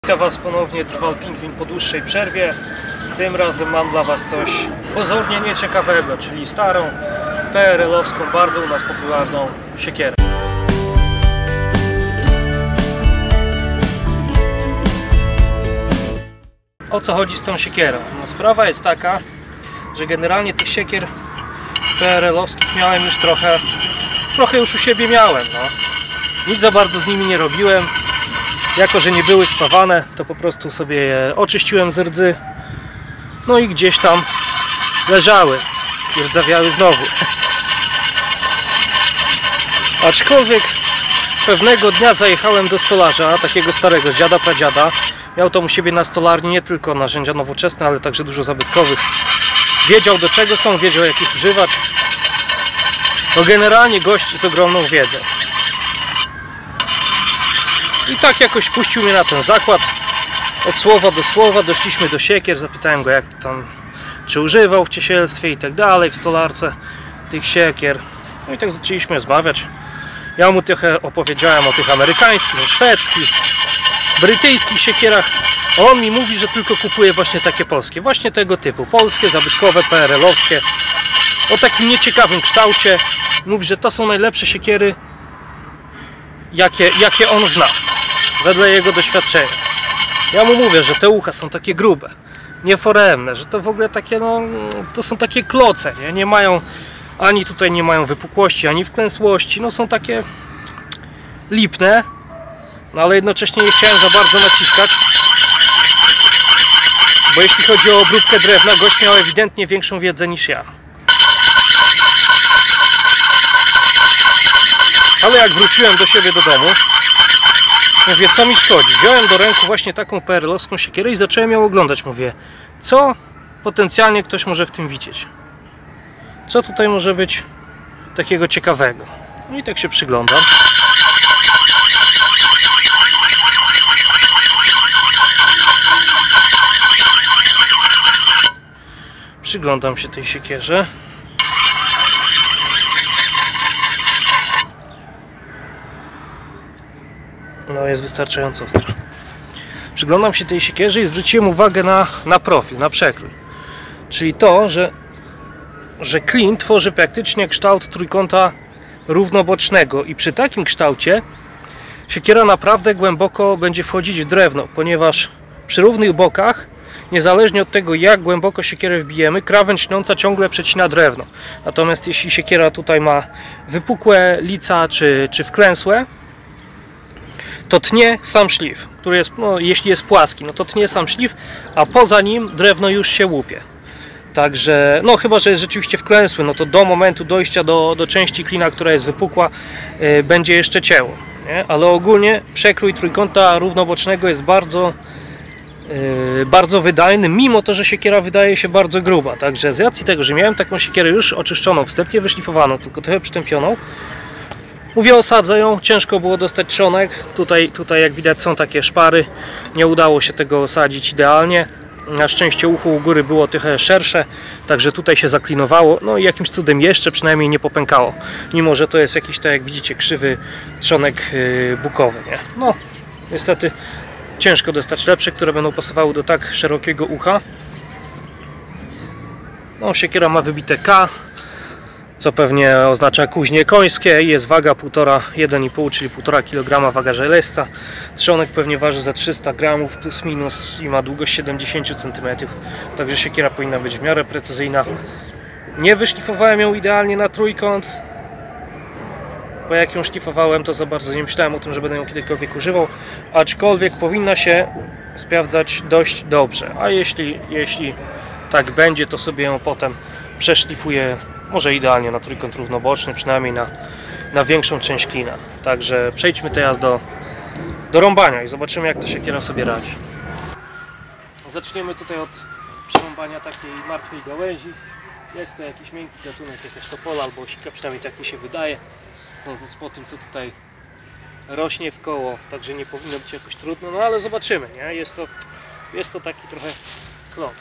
Witam Was ponownie, Drwal Pingwin po dłuższej przerwie. Tym razem mam dla Was coś pozornie nieciekawego, czyli starą, PRL-owską, bardzo u nas popularną siekierę. O co chodzi z tą siekierą? No, sprawa jest taka, że generalnie tych siekier PRL-owskich miałem już trochę już u siebie miałem. No. Nic za bardzo z nimi nie robiłem. Jako że nie były spawane, to po prostu sobie je oczyściłem z rdzy. No i gdzieś tam leżały i rdzawiały znowu. Aczkolwiek pewnego dnia zajechałem do stolarza, takiego starego, z dziada pradziada. Miał tam u siebie na stolarni nie tylko narzędzia nowoczesne, ale także dużo zabytkowych. Wiedział, do czego są, wiedział, jak ich używać. No generalnie gość z ogromną wiedzą. I tak jakoś puścił mnie na ten zakład. Od słowa do słowa doszliśmy do siekier. Zapytałem go, jak tam, czy używał w ciesielstwie i tak dalej, w stolarce tych siekier. No i tak zaczęliśmy rozmawiać. Ja mu trochę opowiedziałem o tych amerykańskich, szwedzkich, brytyjskich siekierach. A on mi mówi, że tylko kupuje właśnie takie polskie. Właśnie tego typu. Polskie, zabytkowe, PRL-owskie. O takim nieciekawym kształcie. Mówi, że to są najlepsze siekiery, jakie on zna. Wedle jego doświadczenia. Ja mu mówię, że te ucha są takie grube, nieforemne, że to w ogóle takie, no, to są takie kloce, nie mają, ani tutaj nie mają wypukłości, ani wklęsłości, no są takie lipne, no ale jednocześnie nie chciałem za bardzo naciskać, bo jeśli chodzi o obróbkę drewna, gość miał ewidentnie większą wiedzę niż ja. Ale jak wróciłem do siebie do domu, mówię, co mi szkodzi? Wziąłem do ręku właśnie taką PRL-owską siekierę i zacząłem ją oglądać. Mówię, co potencjalnie ktoś może w tym widzieć? Co tutaj może być takiego ciekawego? No i tak się przyglądam. Przyglądam się tej siekierze. No, jest wystarczająco ostra. Przyglądam się tej siekierze i zwróciłem uwagę na profil, na przekrój. Czyli to, że klin tworzy praktycznie kształt trójkąta równobocznego i przy takim kształcie siekiera naprawdę głęboko będzie wchodzić w drewno, ponieważ przy równych bokach, niezależnie od tego, jak głęboko siekierę wbijemy, krawędź tnąca ciągle przecina drewno. Natomiast jeśli siekiera tutaj ma wypukłe lica czy wklęsłe, to tnie sam szlif, który jest, no, jeśli jest płaski, no to tnie sam szlif, a poza nim drewno już się łupie. Także, no chyba że jest rzeczywiście wklęsły, no to do momentu dojścia do części klina, która jest wypukła, będzie jeszcze cięło, nie? Ale ogólnie przekrój trójkąta równobocznego jest bardzo wydajny, mimo to, że siekiera wydaje się bardzo gruba. Także z racji tego, że miałem taką siekierę już oczyszczoną, wstępnie wyszlifowaną, tylko trochę przytępioną, mówię, osadzę ją, ciężko było dostać trzonek, tutaj jak widać są takie szpary, nie udało się tego osadzić idealnie. Na szczęście ucho u góry było trochę szersze, także tutaj się zaklinowało, no i jakimś cudem jeszcze przynajmniej nie popękało, mimo że to jest jakiś, tak jak widzicie, krzywy trzonek bukowy, nie? No, niestety ciężko dostać lepsze, które będą pasowały do tak szerokiego ucha. No, siekiera ma wybite K, co pewnie oznacza kuźnie końskie. Jest waga 1,5, czyli 1,5 kg waga żelazca. Trzonek pewnie waży za 300 gramów plus minus i ma długość 70 cm. Także siekiera powinna być w miarę precyzyjna. Nie wyszlifowałem ją idealnie na trójkąt, bo jak ją szlifowałem, to za bardzo nie myślałem o tym, że będę ją kiedykolwiek używał. Aczkolwiek powinna się sprawdzać dość dobrze. A jeśli tak będzie, to sobie ją potem przeszlifuję. Może idealnie na trójkąt równoboczny, przynajmniej na większą część klina. Także przejdźmy teraz do rąbania i zobaczymy, jak ta siekiera sobie radzi. Zaczniemy tutaj od przerąbania takiej martwej gałęzi. Jest to jakiś miękki gatunek, jakaś topola albo osika, przynajmniej tak mi się wydaje. Sądząc po tym, co tutaj rośnie w koło, także nie powinno być jakoś trudno, no ale zobaczymy, nie? Jest to taki trochę kloc.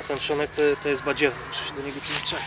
ten trzonek to jest badziewny, muszę się do niego przyzwyczaić.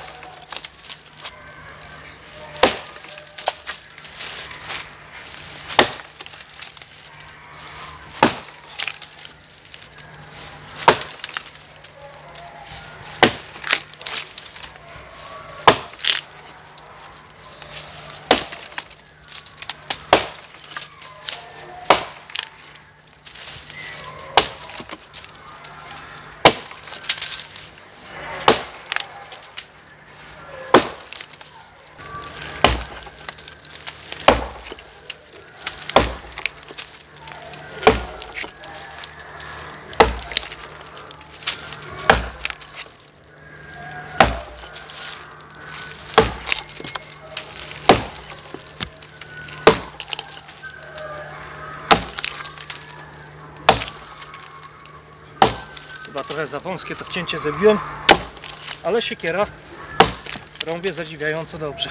Chyba trochę za wąskie to wcięcie zrobiłem, ale siekiera rąbie zadziwiająco dobrze.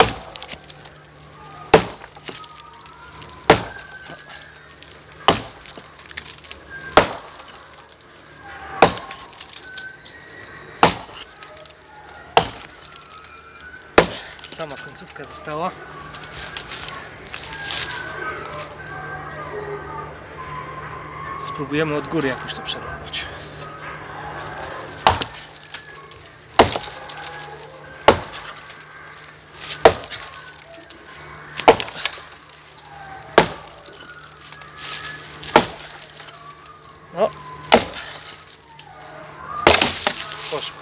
Sama końcówka została. Spróbujemy od góry jakoś to przerwać. No. Poszło.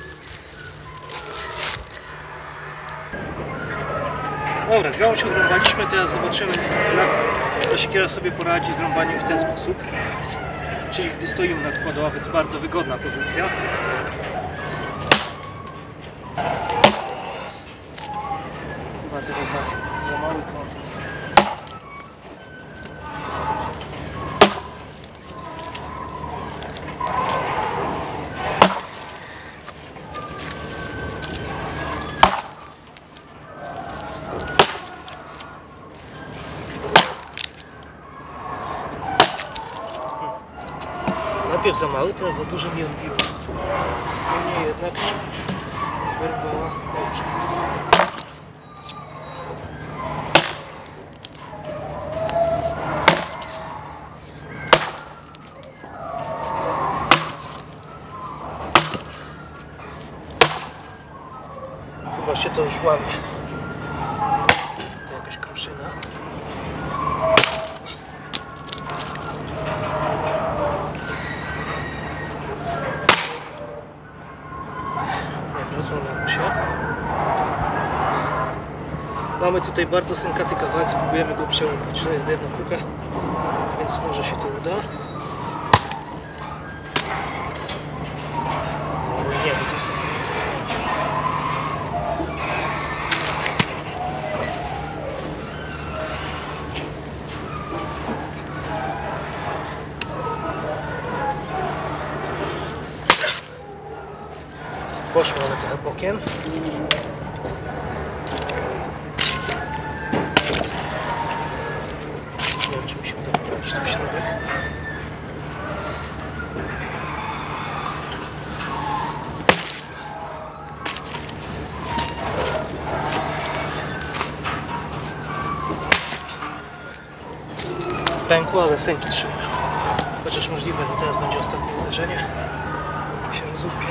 Dobra, gałąź odrąbaliśmy, teraz zobaczymy, jak ta siekiera sobie poradzi z rąbaniem w ten sposób. Czyli gdy stoimy nad kładą, więc bardzo wygodna pozycja. Chyba tylko za mały kąt. Najpierw za mały, teraz za dużo nie odbiło. Niemniej jednak była dobrze. Chyba się to już łamie. To jakaś kruszyna. Złamał się. Mamy tutaj bardzo sękaty kawałek, spróbujemy go przełączyć. To jest drewno kruche, więc może się to uda. Ale nie, bo to jest jakieś poszło, ale trochę bokiem. Nie wiem, czy mi się uda wprowadzić to w środek. Pękło, ale sęki trzyma. Chociaż możliwe, że teraz będzie ostatnie uderzenie. Się rozłupie.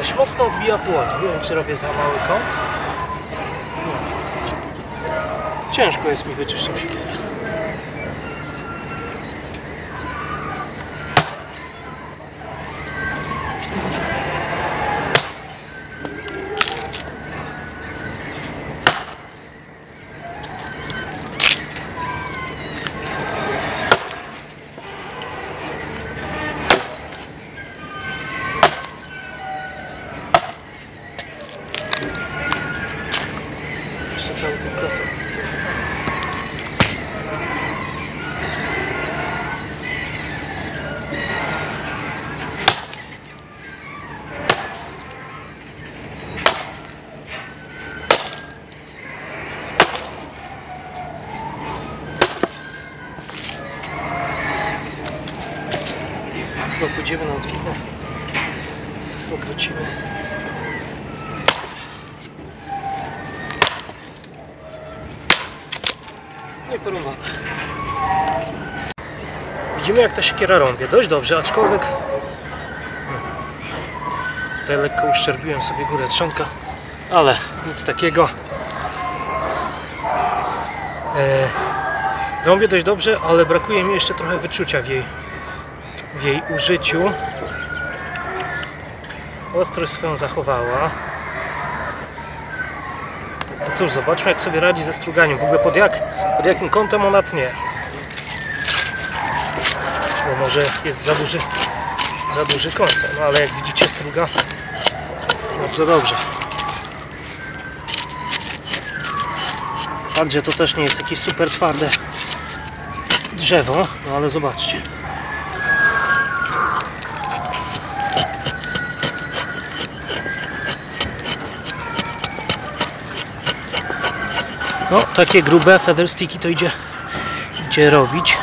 dość mocno odbija w dłoni. Nie wiem, czy robię za mały kąt. Ciężko jest mi wyczuć tą siekierę. Jeszcze cały ten proces. Pójdziemy na odwiznę, pokrócimy. No i porąbane. Widzimy, jak ta siekiera rąbie. Dość dobrze, aczkolwiek tutaj lekko uszczerbiłem sobie górę trzonka, ale nic takiego. Rąbie dość dobrze, ale brakuje mi jeszcze trochę wyczucia w jej użyciu. Ostrość swoją zachowała. To cóż, zobaczmy, jak sobie radzi ze struganiem. W ogóle pod jakim kątem ona tnie. Bo może jest za duży kąt, no ale jak widzicie, struga bardzo dobrze. Fakt, że to też nie jest jakieś super twarde drzewo, no ale zobaczcie. No, takie grube feather sticky to idzie robić.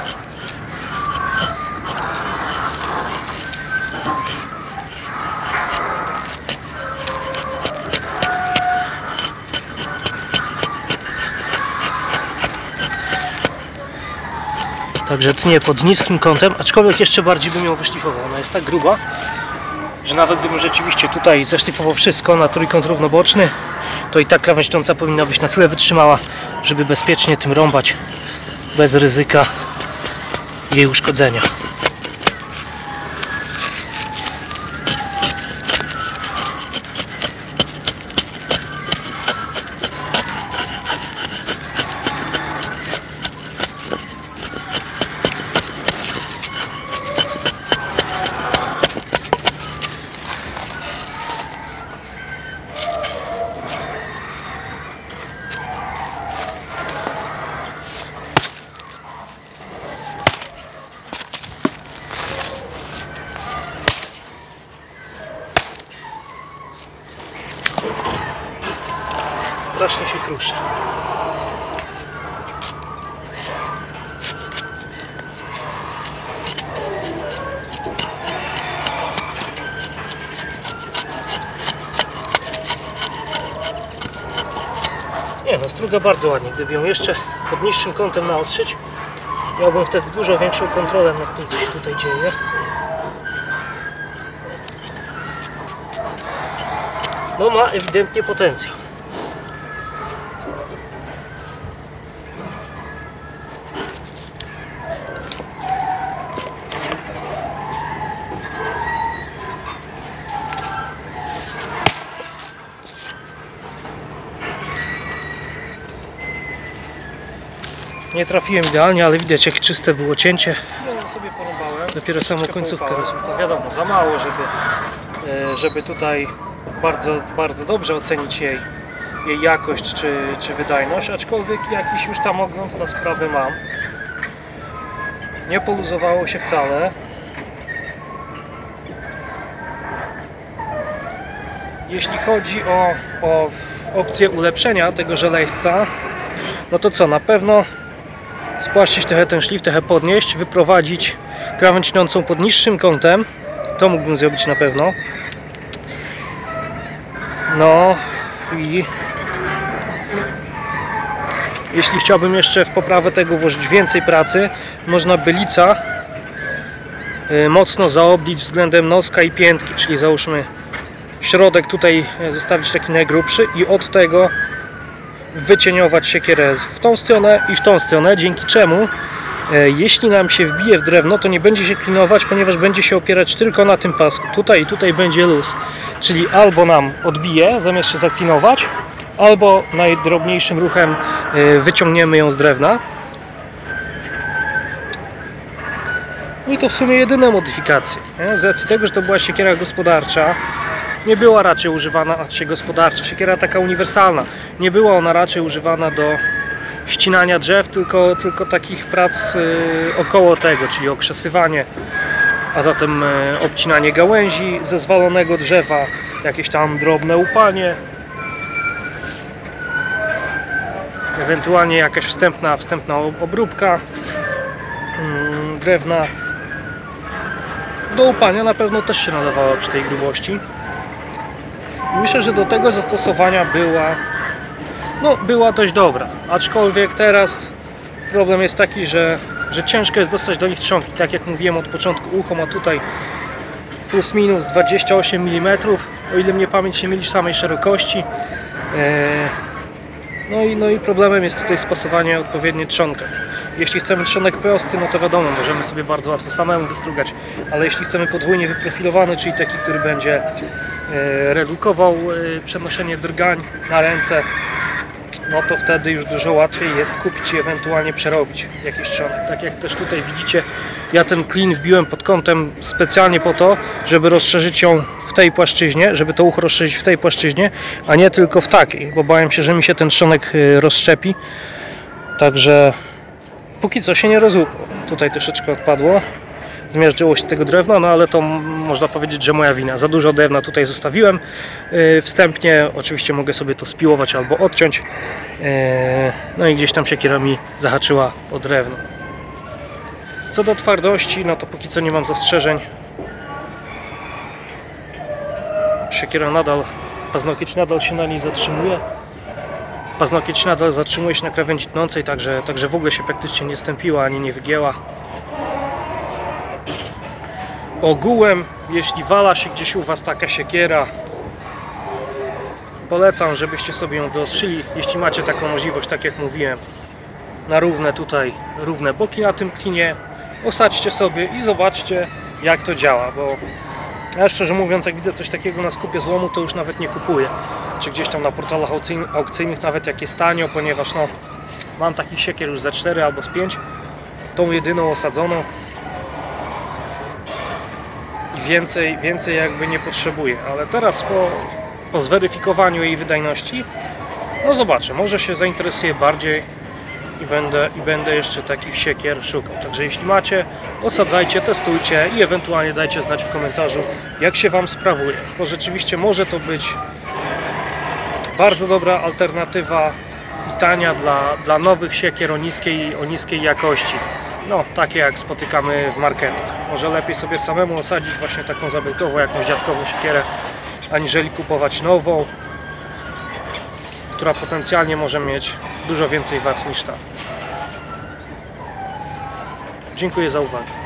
Także tnie pod niskim kątem, aczkolwiek jeszcze bardziej bym ją wyszlifował. Ona jest tak gruba, że nawet gdybym rzeczywiście tutaj zeszlifował wszystko na trójkąt równoboczny, to i tak krawędź tąca powinna być na tyle wytrzymała, żeby bezpiecznie tym rąbać bez ryzyka jej uszkodzenia. Strasznie się kruszy. Nie no, struga bardzo ładnie. Gdyby ją jeszcze pod niższym kątem naostrzyć, miałbym wtedy dużo większą kontrolę nad tym, co się tutaj dzieje. No, ma ewidentnie potencjał. Nie trafiłem idealnie, ale widać, jak czyste było cięcie. No, sobie porąbałem. Dopiero samą końcówkę rozumiem. Wiadomo, za mało, żeby tutaj bardzo dobrze ocenić jej jakość czy wydajność, aczkolwiek jakiś już tam ogląd na sprawę mam. Nie poluzowało się wcale. Jeśli chodzi o opcję ulepszenia tego żelejsca, no to co, na pewno spłaszczyć trochę ten szlif, trochę podnieść, wyprowadzić krawędź tnącą pod niższym kątem. To mógłbym zrobić na pewno. No i jeśli chciałbym jeszcze w poprawę tego włożyć więcej pracy, można by lica mocno zaoblić względem noska i piętki, czyli załóżmy środek tutaj zostawić taki najgrubszy i od tego wycieniować siekierę w tą stronę i w tą stronę, dzięki czemu jeśli nam się wbije w drewno, to nie będzie się klinować, ponieważ będzie się opierać tylko na tym pasku. Tutaj i tutaj będzie luz, czyli albo nam odbije, zamiast się zaklinować, albo najdrobniejszym ruchem wyciągniemy ją z drewna. I to w sumie jedyne modyfikacje. Z racji tego, że to była siekiera gospodarcza, nie była raczej używana, gospodarcza, siekiera taka uniwersalna, nie była ona raczej używana do ścinania drzew, tylko takich prac około tego, czyli okrzesywanie, a zatem obcinanie gałęzi ze zwalonego drzewa, jakieś tam drobne łupanie, ewentualnie jakaś wstępna obróbka drewna. Do łupania na pewno też się nadawała przy tej grubości. I myślę, że do tego zastosowania była dość dobra, aczkolwiek teraz problem jest taki, że ciężko jest dostać do nich trzonki. Tak jak mówiłem od początku, ucho ma tutaj plus minus 28 mm, o ile mnie pamięć nie myli, samej szerokości. No i problemem jest tutaj spasowanie odpowiedniej trzonkiem. Jeśli chcemy trzonek prosty, no to wiadomo, możemy sobie bardzo łatwo samemu wystrugać, ale jeśli chcemy podwójnie wyprofilowany, czyli taki, który będzie redukował przenoszenie drgań na ręce, no to wtedy już dużo łatwiej jest kupić i ewentualnie przerobić jakiś trzonek. Tak jak też tutaj widzicie, ja ten klin wbiłem pod kątem specjalnie po to, żeby rozszerzyć ją w tej płaszczyźnie, żeby to ucho rozszerzyć w tej płaszczyźnie, a nie tylko w takiej, bo bałem się, że mi się ten trzonek rozszczepi. Także póki co się nie rozłupał. Tutaj troszeczkę odpadło, zmiażdżyło się tego drewna, no ale to można powiedzieć, że moja wina. Za dużo drewna tutaj zostawiłem wstępnie. Oczywiście mogę sobie to spiłować albo odciąć. No i gdzieś tam siekiera mi zahaczyła o drewno. Co do twardości, no to póki co nie mam zastrzeżeń. Siekiera paznokieć nadal się na niej zatrzymuje. Paznokieć nadal zatrzymuje się na krawędzi tnącej, także w ogóle się praktycznie nie stępiła ani nie wygięła. Ogółem, jeśli wala się gdzieś u Was taka siekiera, polecam, żebyście sobie ją wyostrzyli, jeśli macie taką możliwość, tak jak mówiłem, na równe boki na tym klinie. Osadźcie sobie i zobaczcie, jak to działa, bo ja szczerze mówiąc, jak widzę coś takiego na skupie złomu, to już nawet nie kupuję, czy gdzieś tam na portalach aukcyjnych, nawet jak jest tanio, ponieważ no, mam takich siekier już za 4 albo z 5, tą jedyną osadzoną i więcej jakby nie potrzebuję, ale teraz po zweryfikowaniu jej wydajności, no zobaczę, może się zainteresuję bardziej i będę jeszcze takich siekier szukał. Także jeśli macie, osadzajcie, testujcie i ewentualnie dajcie znać w komentarzu, jak się Wam sprawuje, bo rzeczywiście może to być bardzo dobra alternatywa i tania dla nowych siekier o niskiej jakości. No, takie jak spotykamy w marketach. Może lepiej sobie samemu osadzić właśnie taką zabytkową, jakąś dziadkową siekierę, aniżeli kupować nową, która potencjalnie może mieć dużo więcej wad niż ta. Dziękuję za uwagę.